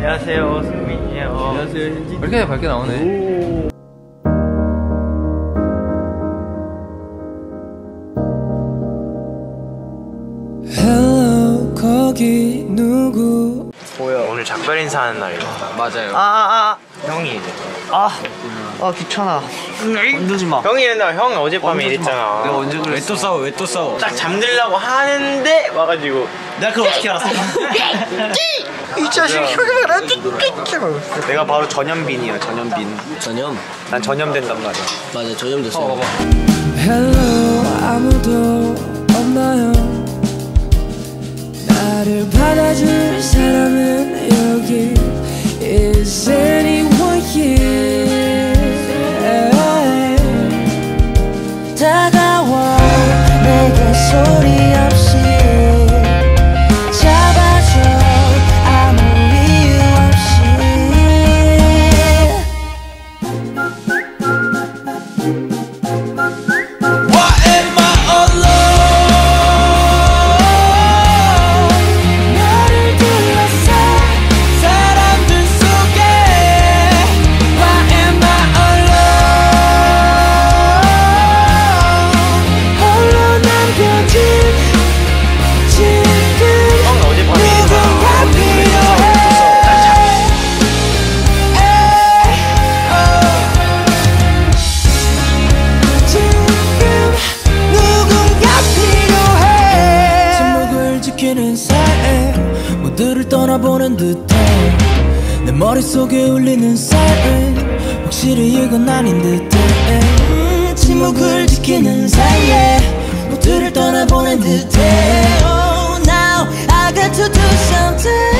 안녕하세요, 승민이에요. 안녕하세요, 현진. 왜 이렇게 밝게 나오네. Hello, 거기 누구? 뭐야? 오늘 작별 인사하는 날이다. 맞아요. 형이 이제. 귀찮아. 건들지 마. 형이 이랬나? 형 어젯밤에 이랬잖아. 내가 언제 그랬어? 왜 또 싸워? 왜 또 싸워? 딱 잠들려고 하는데 와가지고. 내가 그걸 어떻게 알았어? 이 자식 내가 바로 전현빈이야, 전현빈. 전염. 난 전염된단 말이야. 맞아, 전염됐어. Hello, 아무도 없나요? 나를 받아줄 사람은 여기 Is anyone here? 다가와 내게 소리 없이 잡아줘 아무 이유 없이 Why am I alone? 너를 둘러싼 사람들 속에 Why am I alone? 홀로 남겨진 지금 형은 어젯밤에 누군가 필요해 지금 누군가 필요해 침묵을 지키는 사이 모두를 떠나보는 듯해 내 머릿속에 울리는 사이렌 확실히 이건 아닌 듯해 침묵을 지키는 사이에 모두를 떠나보는 듯해 Oh now I got to do something